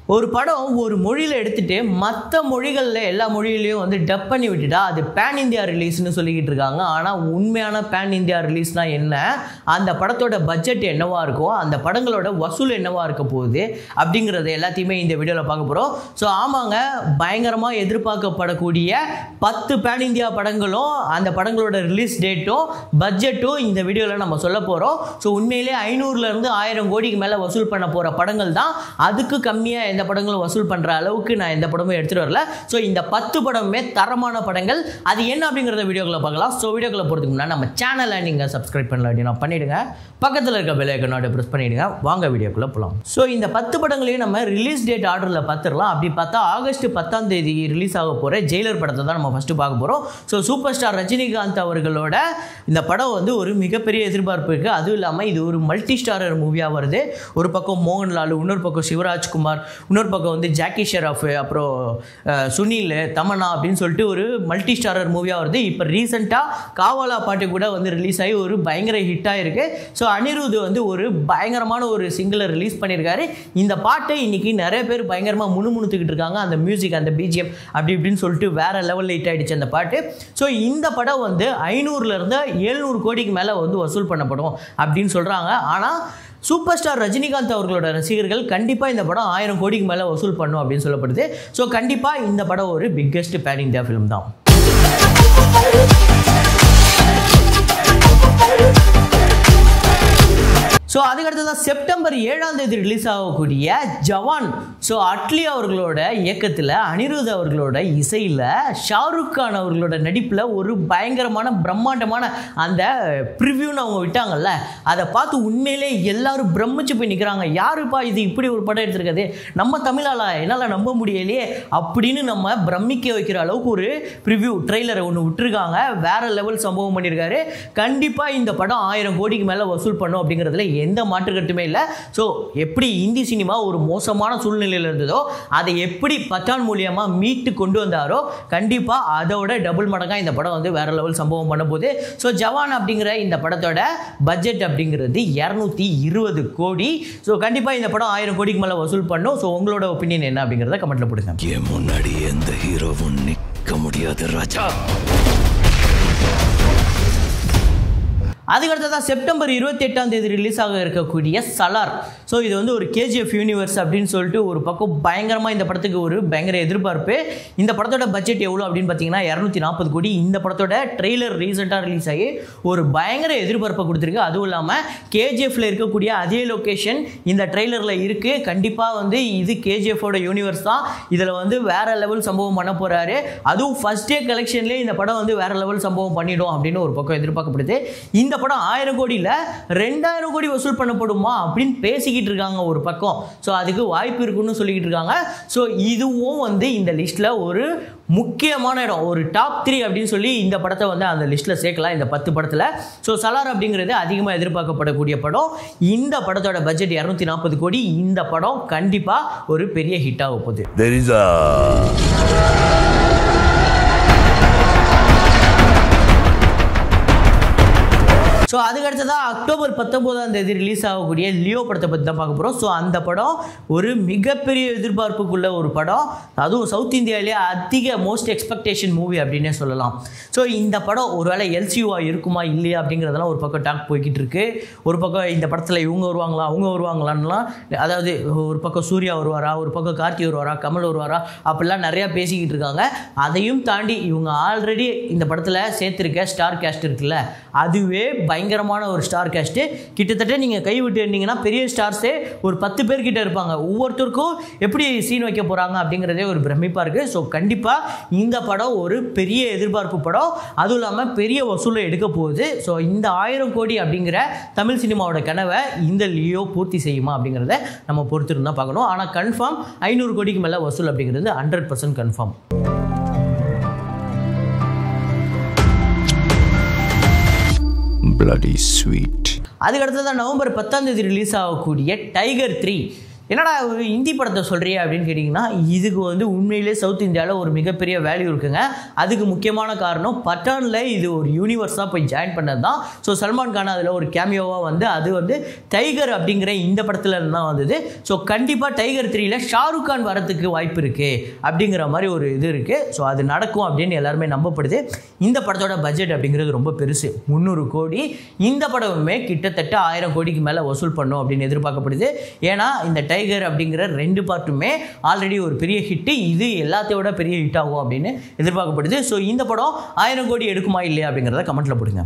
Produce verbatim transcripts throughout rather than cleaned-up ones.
ஒரு படம் ஒரு மொழியில் எடுத்துட்டு மற்ற மொழிகளில் எல்லா மொழியிலையும் வந்து டப் பண்ணி விட்டுட்டா அது பேன் இந்தியா ரிலீஸ்னு சொல்லிக்கிட்டு இருக்காங்க. ஆனால் உண்மையான பேன் இந்தியா ரிலீஸ்னால் என்ன, அந்த படத்தோட பட்ஜெட் என்னவா இருக்கும், அந்த படங்களோட வசூல் என்னவா இருக்க போகுது அப்படிங்கிறத எல்லாத்தையுமே இந்த வீடியோவில் பார்க்க போகிறோம். ஸோ ஆமாங்க, பயங்கரமாக எதிர்பார்க்கப்படக்கூடிய பத்து பேன் இந்தியா படங்களும் அந்த படங்களோட ரிலீஸ் டேட்டும் பட்ஜெட்டும் இந்த வீடியோவில் நம்ம சொல்ல போகிறோம். ஸோ உண்மையிலே ஐநூறுலேருந்து ஆயிரம் கோடிக்கு மேலே வசூல் பண்ண போகிற படங்கள் தான். அதுக்கு கம்மியாக எந்த படங்களும் வசூல் பண்ணுற அளவுக்கு நான் எந்த படமும் எடுத்துகிட்டு வரல. ஸோ இந்த பத்து படமுமே தரமான படங்கள். அது என்ன அப்படிங்கிறத வீடியோக்குள்ள பார்க்கலாம். ஸோ வீடியோக்குள்ள போகிறதுக்கு முன்னாடி நம்ம சேனலை நீங்கள் சப்ஸ்கிரைப் பண்ணல அப்படின்னா பண்ணிவிடுங்க. பக்கத்தில் இருக்க பெல் ஐக்கனை ப்ரெஸ் பண்ணிவிடுங்க. வாங்க வீடியோக்குள்ளே போகலாம். ஸோ இந்த பத்து படங்களையும் நம்ம ரிலீஸ் டேட் ஆர்டரில் பார்த்துடலாம். அப்படி பார்த்தா ஆகஸ்ட் பத்தாம் தேதி ரிலீஸ் ஆக போகிற ஜெயிலர் படத்தை தான் நம்ம ஃபஸ்ட்டு பார்க்க போகிறோம். ஸோ சூப்பர் ஸ்டார் ரஜினிகாந்த் அவர்களோட இந்த படம் வந்து ஒரு மிகப்பெரிய எதிர்பார்ப்பு இருக்குது. அதுவும் இல்லாமல் இது ஒரு மல்டி ஸ்டாரர் மூவியாக வருது. ஒரு பக்கம் மோகன்லால், இன்னொரு பக்கம் சிவராஜ்குமார், இன்னொரு பக்கம் வந்து ஜாக்கி ஷெராஃப், அப்புறம் சுனில், தமன்னா அப்படின்னு சொல்லிட்டு ஒரு மல்டி ஸ்டாரர் மூவியாக வருது. இப்போ ரீசெண்டாக காவாலா பாட்டு கூட வந்து ரிலீஸ் ஆகி ஒரு பயங்கர ஹிட்டாக இருக்குது. ஸோ அனிருத் வந்து ஒரு பயங்கரமான ஒரு சிங்கிளை ரிலீஸ் பண்ணியிருக்காரு. இந்த பாட்டை இன்னைக்கு நிறைய பேர் பயங்கரமாக முணுமுணுத்துக்கிட்டு இருக்காங்க. அந்த மியூசிக், அந்த பிஜிஎம் அப்படி இப்படின்னு சொல்லிட்டு வேற லெவலில் ஹிட் ஆகிடுச்சு அந்த பாட்டு. ஸோ இந்த படம் வந்து ஐநூறுலேருந்து எழுநூறு கோடிக்கு மேலே வந்து வசூல் பண்ணப்படும் அப்படின்னு சொல்கிறாங்க. ஆனால் சூப்பர் ஸ்டார் ரஜினிகாந்த் அவர்களோட ரசிகர்கள் கண்டிப்பாக இந்த படம் ஆயிரம் கோடிக்கு மேலே வசூல் பண்ணும் அப்படின்னு சொல்லப்படுது. ஸோ கண்டிப்பாக இந்த படம் ஒரு பிக்கெஸ்ட் பேன் இந்தியா ஃபிலிம் தான். ஸோ அதுக்கடுத்ததான் செப்டம்பர் ஏழாம் தேதி ரிலீஸ் ஆகக்கூடிய ஜவான். ஸோ அட்லி அவர்களோட இயக்கத்தில் அனிருத் அவர்களோட இசையில் ஷாருக் கான் அவர்களோட நடிப்பில் ஒரு பயங்கரமான பிரம்மாண்டமான அந்த ப்ரிவ்யூன்னு அவங்க விட்டாங்கல்ல, அதை பார்த்து உண்மையிலே எல்லாரும் பிரமிச்சு போய் நிற்கிறாங்க. யாருப்பா இது இப்படி ஒரு படம் எடுத்திருக்காது, நம்ம தமிழால என்னால் நம்ப முடியலையே அப்படின்னு நம்ம பிரமிக்க வைக்கிற அளவுக்கு ஒரு ப்ரிவ்யூ ட்ரெய்லரை ஒன்று விட்டுருக்காங்க. வேற லெவல் சம்பவம் பண்ணியிருக்காரு. கண்டிப்பாக இந்த படம் ஆயிரம் கோடிக்கு மேலே வசூல் பண்ணும் அப்படிங்கிறதுல எந்த மாற்று கருத்துமே இல்லை. ஸோ எப்படி இந்தி சினிமா ஒரு மோசமான சூழ்நிலையில் இருந்ததோ அதை எப்படி பத்தான் மூலியமா மீட்டு கொண்டு வந்தாரோ கண்டிப்பாக அதோட டபுள் மடங்காக இந்த படம் வந்து வேற லெவல் சம்பவம் பண்ண போகுது. ஸோ ஜவான் அப்படிங்கிற இந்த படத்தோட பட்ஜெட் அப்படிங்கிறது இரநூத்தி இருபது கோடி. ஸோ கண்டிப்பாக இந்த படம் ஆயிரம் கோடிக்கு மேலே வசூல் பண்ணும். ஸோ உங்களோட ஒப்பீனியன் என்ன அப்படிங்கிறத கமெண்ட்ல போடுங்க. முன்னாடி எந்த ஹீரோவும் நிற்க முடியாது ராஜா. அதுக்கடுத்ததான் செப்டம்பர் இருபத்தி எட்டாம் தேதி ரிலீஸ் ஆக இருக்கக்கூடிய சலார். ஸோ இது வந்து ஒரு கேஜிஎஃப் யூனிவர்ஸ் அப்படின்னு சொல்லிட்டு ஒரு பக்கம் பயங்கரமாக இந்த படத்துக்கு ஒரு பயங்கர எதிர்பார்ப்பு. இந்த படத்தோட பட்ஜெட் எவ்வளோ அப்படின்னு பார்த்தீங்கன்னா இரநூத்தி நாற்பது கோடி. இந்த படத்தோட ட்ரெய்லர் ரீசெண்டாக ரிலீஸ் ஆகி ஒரு பயங்கர எதிர்பார்ப்பை கொடுத்துருக்கு. அதுவும் இல்லாமல் கேஜிஎஃப்ல இருக்கக்கூடிய அதே லொக்கேஷன் இந்த ட்ரெய்லரில் இருக்குது. கண்டிப்பாக வந்து இது கேஜிஎஃபோட யூனிவர்ஸ் தான். இதில் வந்து வேற லெவல் சம்பவம் பண்ண போகிறாரு. அதுவும் ஃபர்ஸ்ட் டே கலெக்ஷன்லேயே இந்த படம் வந்து வேற லெவல் சம்பவம் பண்ணிடும் அப்படின்னு ஒரு பக்கம் எதிர்பார்க்கப்படுது. இந்த படம் ஆயிரம் கோடியில் ரெண்டாயிரம் கோடி வசூல் பண்ணப்படுமா அப்படின்னு பேசிக்கிட்டு இருக்காங்க ஒரு பக்கம். ஸோ அதுக்கு வாய்ப்பு இருக்குன்னு சொல்லிக்கிட்டு இருக்காங்க. ஸோ இதுவும் வந்து இந்த லிஸ்ட்டில் ஒரு முக்கியமான இடம், ஒரு டாப் த்ரீ அப்படின்னு சொல்லி இந்த படத்தை வந்து அந்த லிஸ்ட்டில் சேர்க்கலாம் இந்த பத்து படத்தில். ஸோ சலார் அப்படிங்கிறது அதிகமாக எதிர்பார்க்கப்படக்கூடிய படம். இந்த படத்தோட பட்ஜெட் இரநூத்தி நாற்பது கோடி. இந்த படம் கண்டிப்பாக ஒரு பெரிய ஹிட் ஆக போகுது. ஸோ அதுக்கடுத்ததான் அக்டோபர் பத்தொம்போதாம் தேதி ரிலீஸ் ஆகக்கூடிய லியோ படத்தை பற்றி தான் பார்க்க போகிறோம். ஸோ அந்த படம் ஒரு மிகப்பெரிய எதிர்பார்ப்புக்குள்ள ஒரு படம். அதுவும் சவுத் இந்தியாவிலேயே அதிக மோஸ்ட் எக்ஸ்பெக்டேஷன் மூவி அப்படின்னே சொல்லலாம். ஸோ இந்த படம் ஒருவேளை எல்சியூவா இருக்குமா இல்லையா அப்படிங்கிறதெல்லாம் ஒரு பக்கம் டாக் போய்கிட்டு இருக்கு. ஒரு பக்கம் இந்த படத்தில் இவங்க வருவாங்களா அவங்க வருவாங்களான்லாம், அதாவது ஒரு பக்கம் சூர்யா வருவாரா, ஒரு பக்கம் கார்த்தி வருவாரா, கமல் வருவாரா அப்படிலாம் நிறையா பேசிக்கிட்டு இருக்காங்க. அதையும் தாண்டி இவங்க ஆல்ரெடி இந்த படத்தில் சேர்த்துருக்க ஸ்டார் கேஸ்ட் இருக்குல்ல, அதுவே பயங்கரமான ஒரு ஸ்டார் கேஸ்ட்டு. கிட்டத்தட்ட நீங்கள் கைவிட்டு இருந்தீங்கன்னா பெரிய ஸ்டார்ஸே ஒரு பத்து பேர் கிட்ட இருப்பாங்க. ஒவ்வொருத்தருக்கும் எப்படி சீன் வைக்க போகிறாங்க அப்படிங்கிறதே ஒரு பிரமிப்பாக இருக்குது. ஸோ கண்டிப்பாக இந்த படம் ஒரு பெரிய எதிர்பார்ப்பு படம். அதுவும் இல்லாமல் பெரிய வசூலை எடுக்க போகுது. ஸோ இந்த ஆயிரம் கோடி அப்படிங்கிற தமிழ் சினிமாவோட கனவை இந்த லியோ பூர்த்தி செய்யுமா அப்படிங்கிறத நம்ம பொறுத்திருந்தா பார்க்கணும். ஆனால் கன்ஃபார்ம் ஐநூறு கோடிக்கு மேலே வசூல் அப்படிங்கிறது hundred percent confirm. Bloody sweet. அதுக்கடுத்ததான் நவம்பர் பத்தாம் தேதி ரிலீஸ் ஆகக்கூடிய டைகர் த்ரீ. என்னடா ஒரு ஹிந்தி படத்தை சொல்கிறியா அப்படின்னு கேட்டிங்கன்னா, இதுக்கு வந்து உண்மையிலே சவுத் இந்தியாவில் ஒரு மிகப்பெரிய வேல்யூ இருக்குங்க. அதுக்கு முக்கியமான காரணம் பட்டானில் இது ஒரு யூனிவர்ஸாக போய் ஜாயின் பண்ணது தான். ஸோ சல்மான் கான் அதில் ஒரு கேமியோவாக வந்து அது வந்து டைகர் அப்படிங்கிற இந்த படத்தில் தான் வந்தது. ஸோ கண்டிப்பாக டைகர் த்ரீயில் ஷாருக் கான் வரத்துக்கு வாய்ப்பு இருக்குது அப்படிங்கிற மாதிரி ஒரு இது இருக்குது. ஸோ அது நடக்கும் அப்படின்னு எல்லாருமே நம்பப்படுது. இந்த படத்தோட பட்ஜெட் அப்படிங்கிறது ரொம்ப பெருசு, முந்நூறு கோடி. இந்த படமுமே கிட்டத்தட்ட ஆயிரம் கோடிக்கு மேலே வசூல் பண்ணும் அப்படின்னு எதிர்பார்க்கப்படுது. ஏன்னா இந்த டைகர் அப்படிங்கிற ரெண்டு பார்ட்டுமே ஆல்ரெடி ஒரு பெரிய ஹிட்டு, இது எல்லாத்தையோட பெரிய ஹிட் ஆகும் அப்படின்னு எதிர்பார்க்கப்படுது. ஸோ இந்த படம் ஆயிரம் கோடி எடுக்குமா இல்லையா அப்படிங்கிறத கமெண்ட்ல போடுங்க.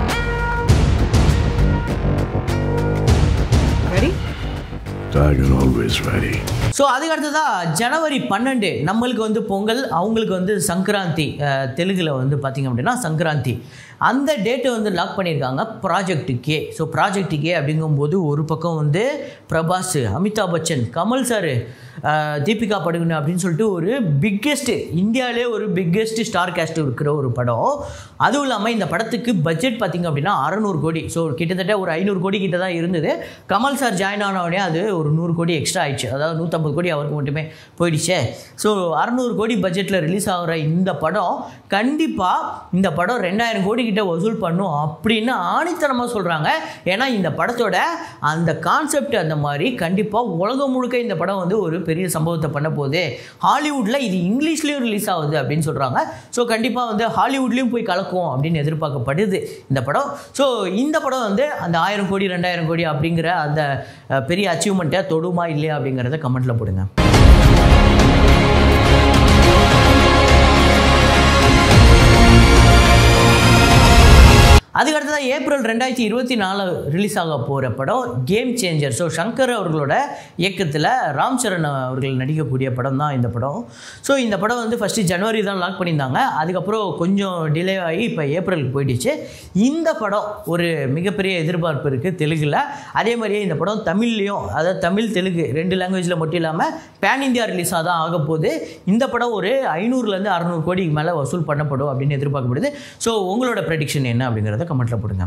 ஸோ அதுக்கு அடுத்ததாக ஜனவரி பன்னெண்டு நம்மளுக்கு வந்து பொங்கல், அவங்களுக்கு வந்து சங்கராந்தி. தெலுங்கில் வந்து பார்த்திங்க அப்படின்னா சங்கராந்தி. அந்த டேட்டை வந்து லாக் பண்ணியிருக்காங்க project K. So project K அப்படிங்கும்போது ஒரு பக்கம் வந்து பிரபாஸ், அமிதாப் பச்சன், கமல் சார், தீபிகா படுகோனே அப்படின்னு சொல்லிட்டு ஒரு பிக்கெஸ்ட்டு இந்தியாவிலே ஒரு பிக்கெஸ்ட் ஸ்டார் கேஸ்ட் இருக்கிற ஒரு படம். அதுவும் இல்லாமல் இந்த படத்துக்கு பட்ஜெட் பார்த்திங்க அப்படின்னா அறநூறு கோடி. ஸோ கிட்டத்தட்ட ஒரு ஐநூறு கோடி கிட்ட தான் இருந்தது. கமல் சார் ஜாயின் ஆனவுடனே அது ஒரு நூறு கோடி எக்ஸ்ட்ரா ஆயிடுச்சு. அதாவது நூற்றம்பது கோடி அவருக்கு மட்டுமே போயிடுச்சே. ஸோ அறநூறு கோடி பட்ஜெட்டில் ரிலீஸ் ஆகிற இந்த படம் கண்டிப்பாக இந்த படம் ரெண்டாயிரம் கோடி கிட்ட வசூல் பண்ணும் அப்படின்னு ஆணித்தனமாக சொல்கிறாங்க. ஏன்னா இந்த படத்தோட அந்த கான்செப்ட் அந்த மாதிரி கண்டிப்பாக உலகம் முழுக்க இந்த படம் வந்து ஒரு பெரிய சம்பவத்தை பண்ண போகுது. ஹாலிவுட்டில் இது இங்கிலீஷ்லேயும் ரிலீஸ் ஆகுது அப்படின்னு சொல்கிறாங்க. ஸோ கண்டிப்பாக வந்து ஹாலிவுட்லேயும் போய் கலக்கும் அப்படின்னு எதிர்பார்க்கப்படுது இந்த படம். ஸோ இந்த படம் வந்து அந்த ஆயிரம் கோடி ரெண்டாயிரம் கோடி அப்படிங்கிற அந்த பெரிய அச்சீவ்மெண்ட்டை தொடுமா இல்லையா அப்படிங்கிறத கமெண்ட்டில் போடுங்க. அதுக்கடுத்ததான் ஏப்ரல் ரெண்டாயிரத்தி இருபத்தி நாலு ரிலீஸ் ஆக போகிற படம் கேம் சேஞ்சர். ஸோ சங்கர் அவர்களோட இயக்கத்தில் ராம் சரண் அவர்கள் நடிக்கக்கூடிய படம் தான் இந்த படம். ஸோ இந்த படம் வந்து ஃபஸ்ட்டு ஜனவரி தான் லாக் பண்ணியிருந்தாங்க. அதுக்கப்புறம் கொஞ்சம் டிலே ஆகி இப்போ ஏப்ரலுக்கு போயிடுச்சு. இந்த படம் ஒரு மிகப்பெரிய எதிர்பார்ப்பு இருக்குது தெலுங்கில். அதே மாதிரியே இந்த படம் தமிழ்லேயும், அதாவது தமிழ் தெலுங்கு ரெண்டு லாங்குவேஜில் மட்டும் இல்லாமல் பேன் இந்தியா ரிலீஸாக தான் ஆக போகுது. இந்த படம் ஒரு ஐநூறுலேருந்து அறநூறு கோடிக்கு மேலே வசூல் பண்ணப்படும் அப்படின்னு எதிர்பார்க்கப்படுது. ஸோ உங்களோட ப்ரெடிக்ஷன் என்ன அப்படிங்கிறத கமெண்ட்ல போடுங்க.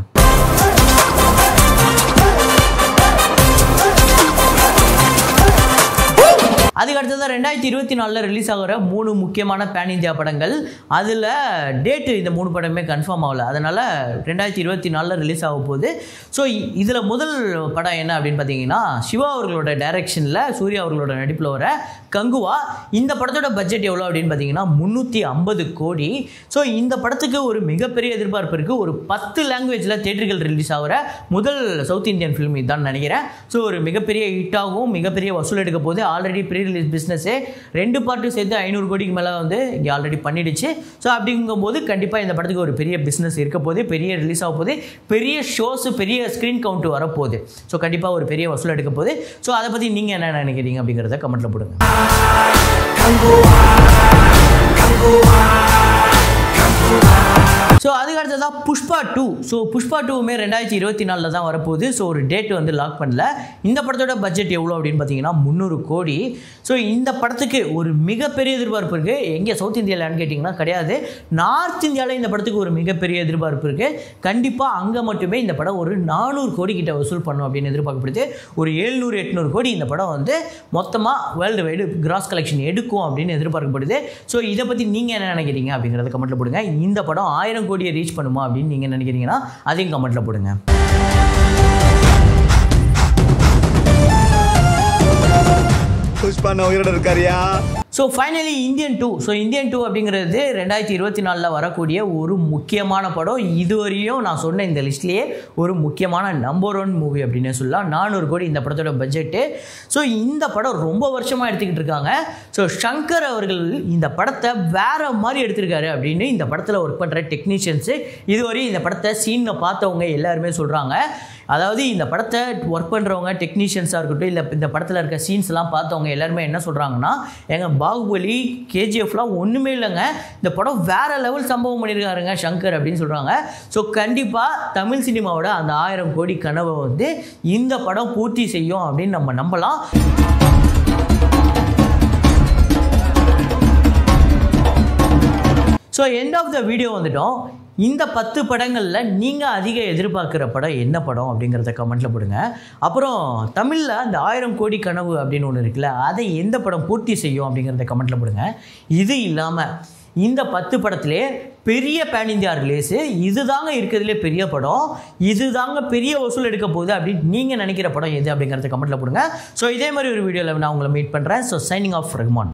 அதுக்கு அடுத்ததான் ரெண்டாயிரத்தி இருபத்தி நாலில் ரிலீஸ் ஆகிற மூணு முக்கியமான பேன் இந்தியா படங்கள். அதில் டேட்டு இந்த மூணு படமே கன்ஃபார்ம் ஆகலை. அதனால் ரெண்டாயிரத்தி இருபத்தி நாலில் ரிலீஸ் ஆக போகுது. ஸோ இதில் முதல் படம் என்ன அப்படின்னு பார்த்தீங்கன்னா, சிவா அவர்களோட டைரக்ஷனில் சூர்யா அவர்களோட நடிப்பில் வர கங்குவா. இந்த படத்தோட பட்ஜெட் எவ்வளோ அப்படின்னு பார்த்தீங்கன்னா முந்நூற்றி ஐம்பது கோடி. ஸோ இந்த படத்துக்கு ஒரு மிகப்பெரிய எதிர்பார்ப்பு இருக்குது. ஒரு பத்து லாங்குவேஜில் தேட்டர்கள் ரிலீஸ் ஆகிற முதல் சவுத் இந்தியன் ஃபிலிம் இதுதான் நினைக்கிறேன். ஸோ ஒரு மிகப்பெரிய ஹிட்டாகவும் மிகப்பெரிய வசூல் எடுக்க போது. ஆல்ரெடி ப்ரீ ரிலீஸ் பிஸ்னஸே ரெண்டு பார்ட்டும் சேர்த்து ஐநூறு கோடிக்கு மேலே வந்து இங்கே ஆல்ரெடி பண்ணிடுச்சு. ஸோ அப்படிங்கும்போது கண்டிப்பாக இந்த படத்துக்கு ஒரு பெரிய பிஸ்னஸ் இருக்க போது, பெரிய ரிலீஸ் ஆக போது, பெரிய ஷோஸு, பெரிய ஸ்க்ரீன் கவுண்ட் வரப்போகுது. ஸோ கண்டிப்பாக ஒரு பெரிய வசூல் எடுக்க போகுது. ஸோ அதை பற்றி நீங்கள் என்ன நினைக்கிறீங்க அப்படிங்கிறத கமெண்ட்டில் போடுங்க. ஸோ அதுக்கு அடுத்ததான் புஷ்பா டூ. ஸோ புஷ்பா டூவுமே ரெண்டாயிரத்தி இருபத்தி நாலில் தான் வரப்போகுது. ஸோ ஒரு டேட் வந்து லாக் பண்ணல. இந்த படத்தோட பட்ஜெட் எவ்வளோ அப்படின்னு பார்த்தீங்கன்னா முந்நூறு கோடி. ஸோ இந்த படத்துக்கு ஒரு மிகப்பெரிய எதிர்பார்ப்பு இருக்குது. எங்கே சவுத் இந்தியாவில்னு கேட்டிங்கன்னா கிடையாது, நார்த் இந்தியாவில் இந்த படத்துக்கு ஒரு மிகப்பெரிய எதிர்பார்ப்பு இருக்குது. கண்டிப்பாக அங்கே மட்டுமே இந்த படம் ஒரு நானூறு கோடி கிட்ட வசூல் பண்ணும் அப்படின்னு எதிர்பார்க்கப்படுது. ஒரு எழுநூறு எட்நூறு கோடி இந்த படம் வந்து மொத்தமாக வேர்ல்டு வைடு கிராஸ் கலெக்ஷன் எடுக்கும் அப்படின்னு எதிர்பார்க்கப்படுது. ஸோ இதை பற்றி நீங்கள் என்ன நினைக்கிறீங்க அப்படிங்கிறத கமெண்ட்டில் போடுங்க. இந்த படம் ஆயிரம் கோடியை ரீச் பண்ணுமா அப்படின்னு நீங்கள் நினைக்கிறீங்கன்னா அதையும் கமெண்ட்டில் போடுங்க. புஷ்பா உயிரோட இருக்காரியா. So finally Indian two. So Indian two அப்படிங்கிறது ரெண்டாயிரத்தி இருபத்தி நாலில் வரக்கூடிய ஒரு முக்கியமான படம். இதுவரையும் நான் சொன்ன இந்த லிஸ்ட்லேயே ஒரு முக்கியமான நம்பர் ஒன் மூவி அப்படின்னு சொல்லலாம். நானூறு கோடி இந்த படத்தோட பட்ஜெட்டு. ஸோ இந்த படம் ரொம்ப வருஷமாக எடுத்துக்கிட்டு இருக்காங்க. ஸோ சங்கர் அவர்கள் இந்த படத்தை வேறு மாதிரி எடுத்திருக்காரு அப்படின்னு இந்த படத்தில் ஒர்க் பண்ணுற டெக்னீஷியன்ஸு, இதுவரையும் இந்த படத்தை சீனில் பார்த்தவங்க எல்லாருமே சொல்கிறாங்க. அதாவது இந்த படத்தை ஒர்க் பண்ணுறவங்க டெக்னீஷியன்ஸாக இருக்கட்டும், இல்லை இந்த படத்தில் இருக்க சீன்ஸ்லாம் பார்த்தவங்க எல்லாருமே என்ன சொல்கிறாங்கன்னா, எங்கள் பாகுபலி கேஜிஎஃப்லாம் ஒன்றுமே இல்லைங்க, இந்த படம் வேறு லெவல் சம்பவம் பண்ணியிருக்காருங்க சங்கர் அப்படின்னு சொல்கிறாங்க. ஸோ கண்டிப்பாக தமிழ் சினிமாவோட அந்த ஆயிரம் கோடி கனவை வந்து இந்த படம் பூர்த்தி செய்யும் அப்படின்னு நம்ம நம்பலாம். So end of the video வந்துட்டோம். இந்த பத்து படங்களில் நீங்கள் அதிக எதிர்பார்க்குற படம் என்ன படம் அப்படிங்கிறத கமெண்ட்டில் போடுங்க. அப்புறம் தமிழில் அந்த ஆயிரம் கோடி கனவு அப்படின்னு ஒன்று இருக்குல்ல, அதை எந்த படம் பூர்த்தி செய்யும் அப்படிங்கிறத கமெண்ட்டில் போடுங்க. இது இல்லாமல் இந்த பத்து படத்திலே பெரிய பேன் இந்தியா ரிலீஸு இது தாங்க இருக்கிறதுலே பெரிய படம், இது தாங்க பெரிய வசூல் எடுக்க போகுது அப்படின்னு நீங்கள் நினைக்கிற படம் எது அப்படிங்கிறத கமெண்ட்டில் போடுங்க. ஸோ இதே மாதிரி ஒரு வீடியோவில் நான் உங்களை மீட் பண்ணுறேன். So signing off Rahman.